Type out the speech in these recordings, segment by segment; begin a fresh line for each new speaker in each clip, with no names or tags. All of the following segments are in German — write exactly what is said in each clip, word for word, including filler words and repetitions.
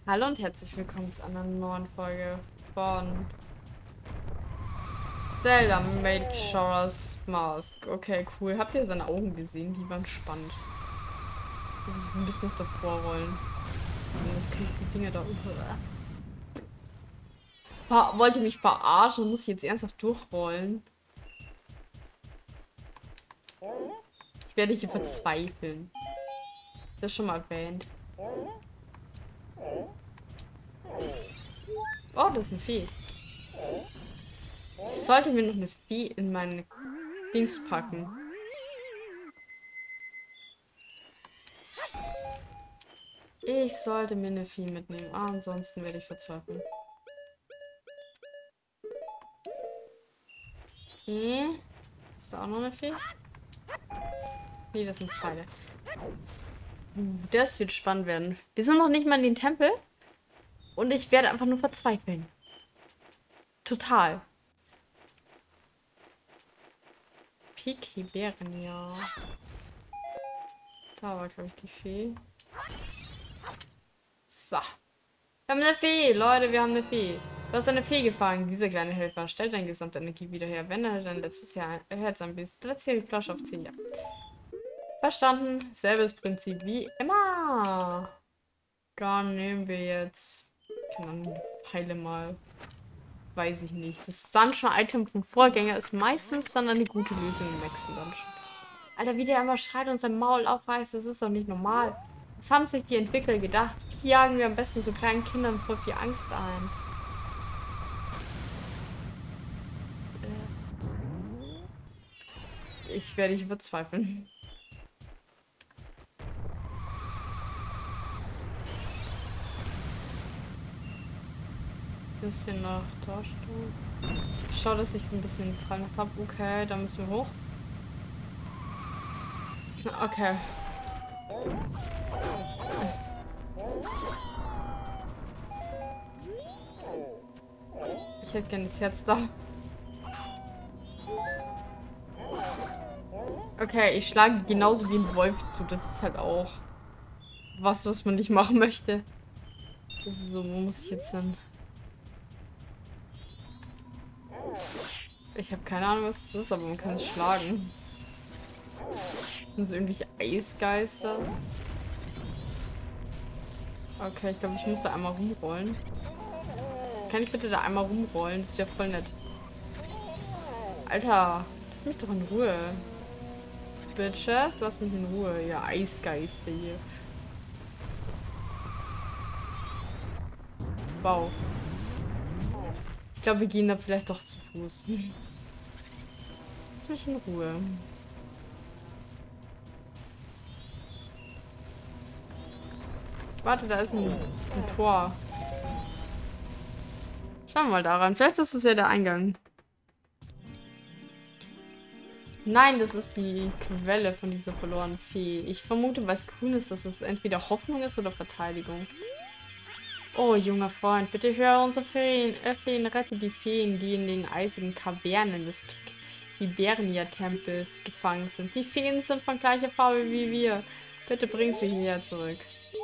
Hallo und herzlich willkommen zu einer neuen Folge von Zelda Majora's Mask. Okay, cool. Habt ihr seine Augen gesehen? Die waren spannend. Also ich ein bisschen noch davor rollen. Und das kann ich die Dinge da. Ver wollte mich verarschen, muss ich jetzt ernsthaft durchrollen. Ich werde hier verzweifeln. Das schon mal erwähnt. Oh, das ist eine Fee. Ich sollte mir noch eine Fee in meine Dings packen. Ich sollte mir eine Fee mitnehmen. Ah, ansonsten werde ich verzweifeln. Okay. Ist da auch noch eine Fee? Nee, das sind Pfeile. Uh, das wird spannend werden. Wir sind noch nicht mal in den Tempel. Und ich werde einfach nur verzweifeln. Total. Piki-Bären, ja. Da war, glaube ich, die Fee. So. Wir haben eine Fee, Leute, wir haben eine Fee. Du hast eine Fee gefangen. Dieser kleine Helfer stellt deine gesamte Energie wieder her. Wenn er dein letztes Jahr Herz anbießt, platziere die Flasche auf zehn Jahre. Verstanden. Selbes Prinzip wie immer. Dann nehmen wir jetzt. Keine Ahnung, die Pfeile mal. Weiß ich nicht. Das Dungeon-Item vom Vorgänger ist meistens dann eine gute Lösung im nächsten Dungeon. Alter, wie der immer schreit und sein Maul aufreißt, das ist doch nicht normal. Was haben sich die Entwickler gedacht? Wie jagen wir am besten so kleinen Kindern voll viel Angst ein? Äh, ich werde dich verzweifeln. Bisschen nach da stehen. Schau, dass ich so ein bisschen Fall noch habe. Okay, da müssen wir hoch. Okay. Ich hätte gerne das Herz da. Okay, ich schlage genauso wie ein Wolf zu. Das ist halt auch was, was man nicht machen möchte. Das ist so, wo muss ich jetzt hin? Ich habe keine Ahnung, was das ist, aber man kann es schlagen. Sind es irgendwelche Eisgeister? Okay, ich glaube, ich muss da einmal rumrollen. Kann ich bitte da einmal rumrollen? Das wäre voll nett. Alter, lass mich doch in Ruhe. Bitches, lass mich in Ruhe. Ja, Eisgeister hier. Wow. Ich glaube, wir gehen da vielleicht doch zu Fuß. Lass mich in Ruhe. Warte, da ist ein, ein Tor. Schauen wir mal daran. Vielleicht ist es ja der Eingang. Nein, das ist die Quelle von dieser verlorenen Fee. Ich vermute, weil es grün ist, dass es entweder Hoffnung ist oder Verteidigung. Oh, junger Freund, bitte höre unsere Feen. Öffnen, rette die Feen, die in den eisigen Kavernen des Libernia-Tempels gefangen sind. Die Feen sind von gleicher Farbe wie wir. Bitte bring sie hierher zurück.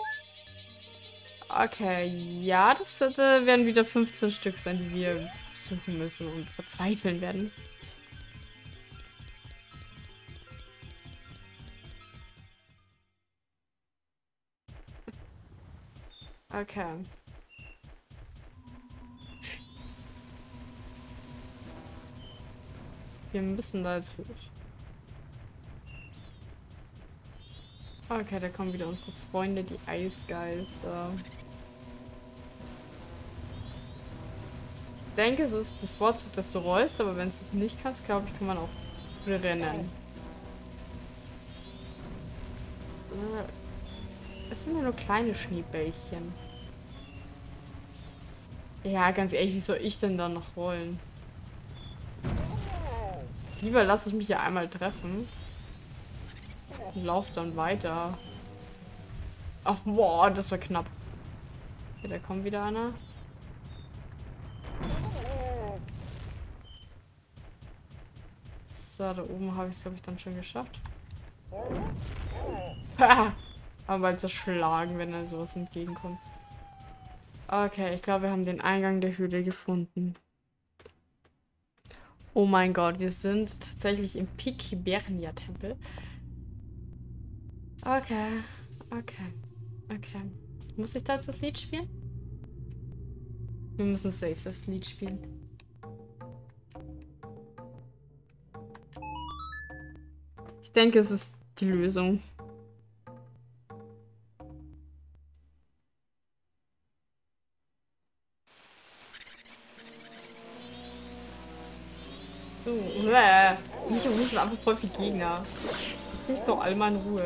Okay, ja, das äh, werden wieder fünfzehn Stück sein, die wir suchen müssen und verzweifeln werden. Okay. Wir müssen da jetzt hoch. Okay, da kommen wieder unsere Freunde, die Eisgeister. Ich denke, es ist bevorzugt, dass du rollst, aber wenn du es nicht kannst, glaube ich, kann man auch rennen. Es sind ja nur kleine Schneebällchen. Ja, ganz ehrlich, wie soll ich denn da noch rollen? Lieber lasse ich mich ja einmal treffen. Und lauf dann weiter. Ach, boah, das war knapp. Okay, da kommt wieder einer. So, da oben habe ich es, glaube ich, dann schon geschafft. Aber zerschlagen, wenn da sowas entgegenkommt. Okay, ich glaube, wir haben den Eingang der Höhle gefunden. Oh mein Gott, wir sind tatsächlich im Pikibernia-Tempel. Okay, okay, okay. Muss ich da jetzt das Lied spielen? Wir müssen safe das Lied spielen. Ich denke, es ist die Lösung. So, äh, nicht um sind einfach voll viele Gegner. Lass doch alle mal in Ruhe.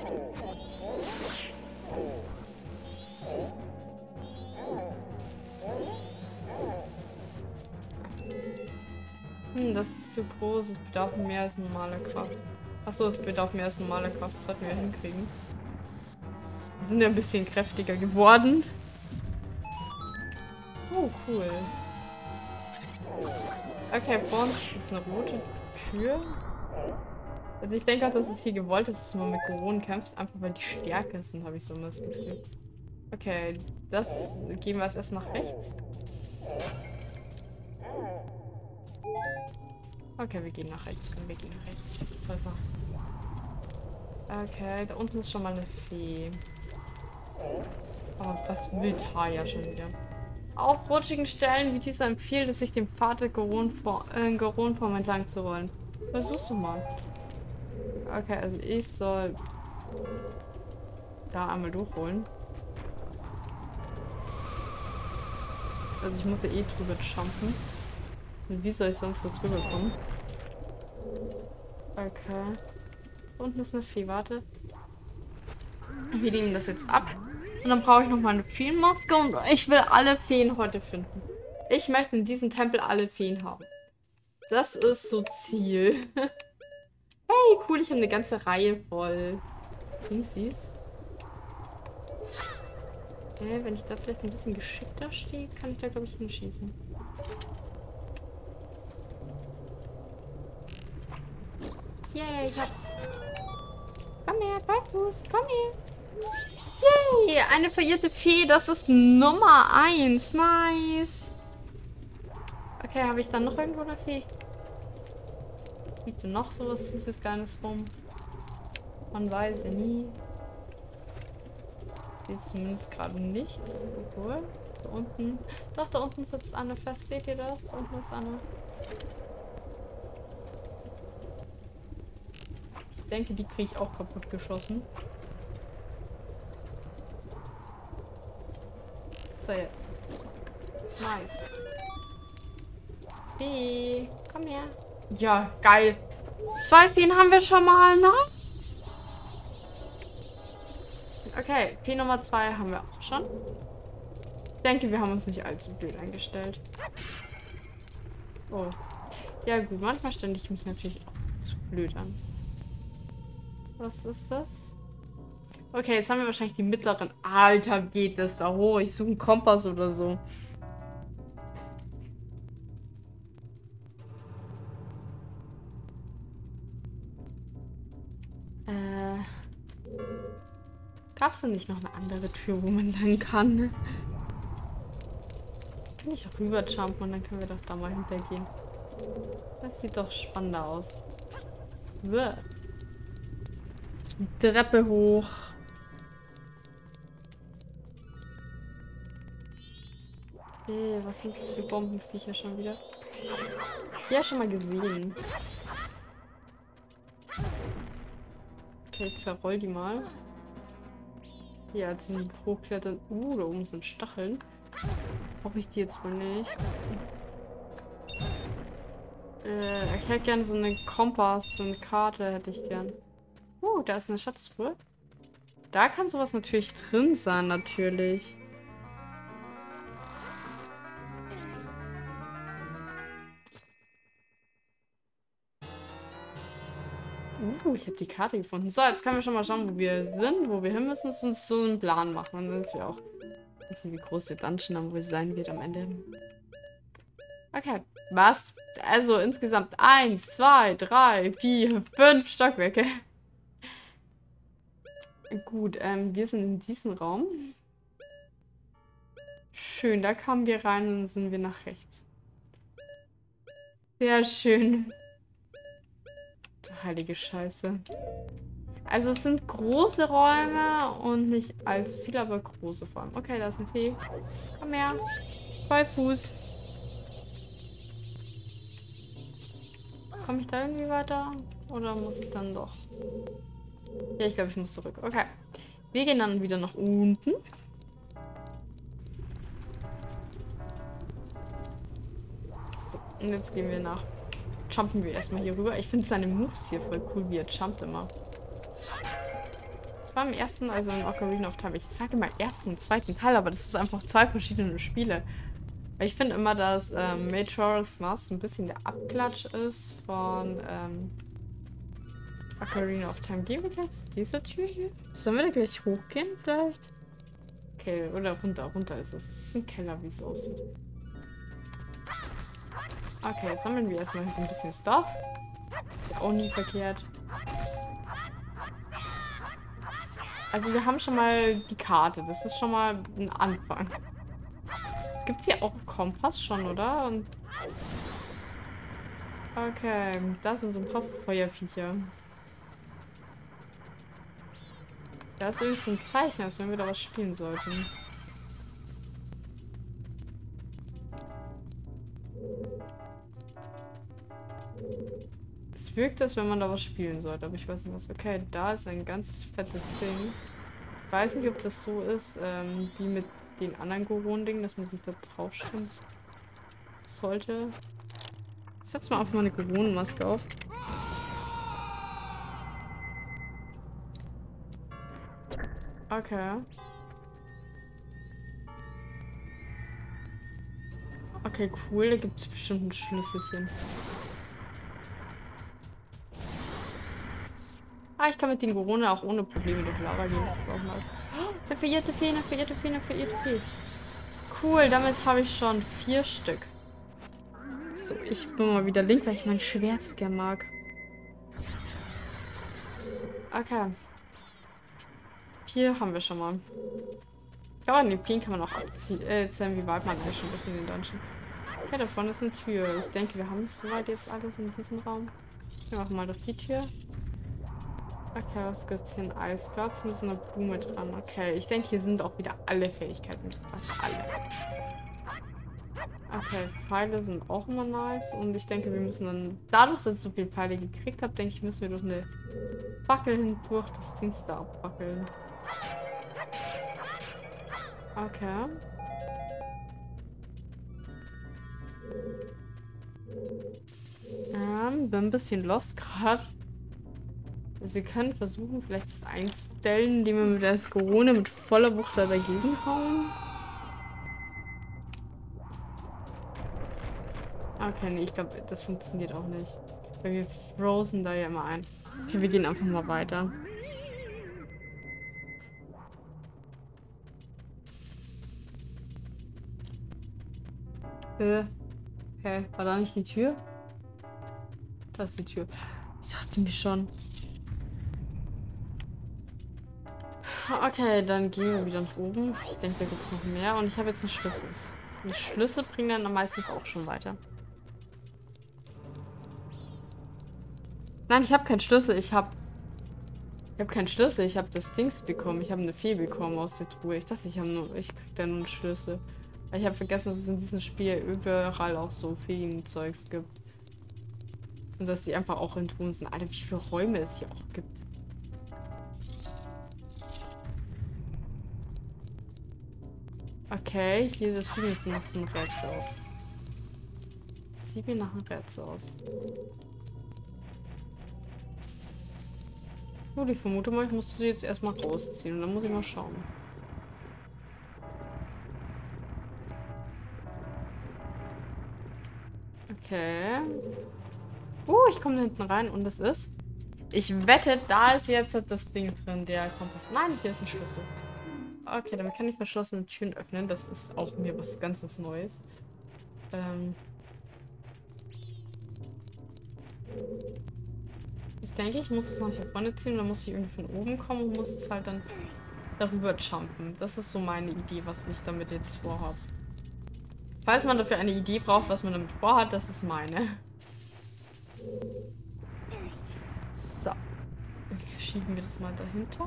Hm, das ist zu groß. Es bedarf mehr als normale Kraft. Achso, es bedarf mehr als normale Kraft. Das sollten wir hinkriegen. Wir sind ja ein bisschen kräftiger geworden. Oh, cool. Okay, vor uns ist jetzt eine rote Tür. Also ich denke auch, dass es hier gewollt ist, dass man mit Goron kämpft, einfach weil die stärker sind, habe ich so das Gefühl. Okay, das gehen wir als erstes nach rechts. Okay, wir gehen nach rechts. Komm, wir gehen nach rechts. Das heißt noch. Okay, da unten ist schon mal eine Fee. Aber was will Taya schon wieder? Auf rutschigen Stellen wie dieser empfiehlt es sich, dem Pfad Goron-Form äh, Goron entlang zu rollen. Versuch's doch mal. Okay, also ich soll da einmal durchholen. Also ich muss ja eh drüber jumpen. Und wie soll ich sonst da drüber kommen? Okay. Unten ist eine Fee, warte. Wir nehmen das jetzt ab. Und dann brauche ich nochmal eine Feenmaske und ich will alle Feen heute finden. Ich möchte in diesem Tempel alle Feen haben. Das ist so Ziel. Hey, cool, ich habe eine ganze Reihe voll Dingsies. Äh, wenn ich da vielleicht ein bisschen geschickter stehe, kann ich da, glaube ich, hinschießen. Yay, ich hab's. Komm her, Barfuß, komm her. Yay, eine verirrte Fee, das ist Nummer eins. Nice. Okay, habe ich dann noch irgendwo eine Fee? Liegt denn noch sowas Süßes, Kleines rum? Man weiß ja nie. Hier ist zumindest gerade nichts. Obwohl, da unten... Doch, da unten sitzt Anne fest. Seht ihr das? Da unten ist Anne. Ich denke, die kriege ich auch kaputt geschossen. So, jetzt. Nice. Fee, komm her. Ja, geil. Zwei Feen haben wir schon mal, ne? Okay, Fee Nummer zwei haben wir auch schon. Ich denke, wir haben uns nicht allzu blöd eingestellt. Oh. Ja gut, manchmal stelle ich mich natürlich auch zu blöd an. Was ist das? Okay, jetzt haben wir wahrscheinlich die mittleren. Alter, geht das da hoch? Ich suche einen Kompass oder so. Äh. Gab es denn nicht noch eine andere Tür, wo man lang kann? Kann ich auch rüberjumpen und dann können wir doch da mal hintergehen. Das sieht doch spannender aus. Uah. Ist die Treppe hoch. Hey, was sind das für Bombenviecher schon wieder? Ja, schon mal gesehen. Okay, ich zerroll die mal. Ja, zum Hochklettern. Uh, da oben sind Stacheln. Brauche ich die jetzt wohl nicht. Äh, ich hätte gerne so einen Kompass, so eine Karte hätte ich gern. Uh, da ist eine Schatztruhe. Da kann sowas natürlich drin sein, natürlich. Uh, ich habe die Karte gefunden. So, jetzt können wir schon mal schauen, wo wir sind, wo wir hin müssen und uns so einen Plan machen. Und dann ist wir auch wissen, wie groß der Dungeon dann wohl sein wird am Ende. Okay, was? Also insgesamt eins, zwei, drei, vier, fünf Stockwerke. Gut, ähm, wir sind in diesem Raum. schön. Da kamen wir rein und dann sind wir nach rechts. Sehr schön. Heilige Scheiße. Also es sind große Räume und nicht allzu viele, aber große vor allem. Okay, da ist eine Fee. Komm her. Zwei Fuß. Komme ich da irgendwie weiter? Oder muss ich dann doch? Ja, ich glaube, ich muss zurück. Okay. Wir gehen dann wieder nach unten. So, und jetzt gehen wir nach. Jumpen wir erstmal hier rüber. Ich finde seine Moves hier voll cool, wie er jumpt immer. Das war im ersten, also im Ocarina of Time. Ich sage immer ersten und zweiten Teil, aber das ist einfach zwei verschiedene Spiele. Ich finde immer, dass ähm, Majora's Mask ein bisschen der Abklatsch ist von ähm, Ocarina of Time. Gehen wir gleich zu dieser Tür hier? Sollen wir da gleich hochgehen vielleicht? Okay, oder runter, runter ist es. Es ist ein Keller, wie es aussieht. Okay, jetzt sammeln wir erstmal so ein bisschen Stuff. Ist ja auch nie verkehrt. Also wir haben schon mal die Karte. Das ist schon mal ein Anfang. Gibt es hier auch Kompass schon, oder? Und okay, da sind so ein paar Feuerviecher. Da ist irgendwie so ein Zeichen, als wenn wir da was spielen sollten. Es wirkt, als wenn man da was spielen sollte, aber ich weiß nicht was. Okay, da ist ein ganz fettes Ding. Ich weiß nicht, ob das so ist, ähm, wie mit den anderen Goron-Dingen, dass man sich da drauf stimmt sollte. Ich setze mal einfach mal eine Goron-Maske auf. Okay. Okay, cool. Da gibt es bestimmt ein Schlüsselchen. Ah, ich kann mit den Corona auch ohne Probleme durch Lava gehen. Das ist auch nice. Oh, eine verirrte Fee, eine verirrte Fee, eine verirrte Fee. Cool, damit habe ich schon vier Stück. So, ich bin mal wieder Link, weil ich mein Schwert so gern mag. Okay. Vier haben wir schon mal. Ich glaube, an den Feen kann man auch erzählen, wie weit man eigentlich schon ist in den Dungeon. Okay, da vorne ist eine Tür. Ich denke, wir haben soweit jetzt alles in diesem Raum. Wir machen mal durch die Tür. Okay, was gibt's hier? Ein Eisglas mit so einer Blume dran. Okay, ich denke, hier sind auch wieder alle Fähigkeiten gefragt. Alle. Okay, Pfeile sind auch immer nice. Und ich denke, wir müssen dann, dadurch, dass ich so viele Pfeile gekriegt habe, denke ich, müssen wir durch eine Fackel hindurch das Ding da abwackeln. Okay. Ähm, bin ein bisschen lost gerade. Also wir können versuchen, vielleicht das einzustellen, indem wir mit der Skorone mit voller Wucht da dagegen hauen. Okay, nee, ich glaube, das funktioniert auch nicht. Weil wir frozen da ja immer ein. Okay, wir gehen einfach mal weiter. Äh, hä, war da nicht die Tür? Da ist die Tür. Ich dachte mir schon. Okay, dann gehen wir wieder nach oben. Ich denke, da gibt es noch mehr. Und ich habe jetzt einen Schlüssel. Die Schlüssel bringen dann meistens auch schon weiter. Nein, ich habe keinen Schlüssel. Ich habe... Ich habe keinen Schlüssel. Ich habe das Dings bekommen. Ich habe eine Fee bekommen aus der Truhe. Ich dachte, ich habe nur... Ich krieg da nur einen Schlüssel. Ich habe vergessen, dass es in diesem Spiel überall auch so Feen-Zeugs gibt. Und dass die einfach auch in Truhen sind. Alter, wie viele Räume es hier auch gibt. Okay, hier, das sieht jetzt nach so einem Rätsel aus. Das sieht mir nach einem Rätsel aus. Oh, ich vermute mal, ich musste sie jetzt erstmal rausziehen. Und dann muss ich mal schauen. Okay. Uh, ich komme da hinten rein und es ist... Ich wette, da ist jetzt das Ding drin, der Kompass. Nein, hier ist ein Schlüssel. Okay, damit kann ich verschlossene Türen öffnen. Das ist auch mir was ganz was Neues. Ähm ich denke, ich muss es noch hier vorne ziehen. Dann muss ich irgendwie von oben kommen und muss es halt dann darüber jumpen. Das ist so meine Idee, was ich damit jetzt vorhabe. Falls man dafür eine Idee braucht, was man damit vorhat, das ist meine. So. Schieben wir das mal dahinter.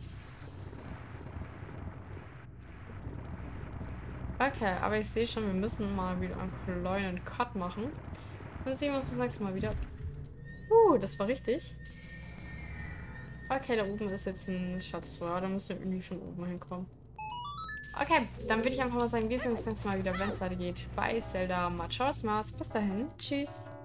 Okay, aber ich sehe schon, wir müssen mal wieder einen kleinen Cut machen. Dann sehen wir uns das nächste Mal wieder. Uh, das war richtig. Okay, da oben ist jetzt ein Schatztor. Da müssen wir irgendwie von oben hinkommen. Okay, dann würde ich einfach mal sagen, wir sehen uns das nächste Mal wieder, wenn es weitergeht bei Zelda Majora's Mask. Bis dahin, tschüss.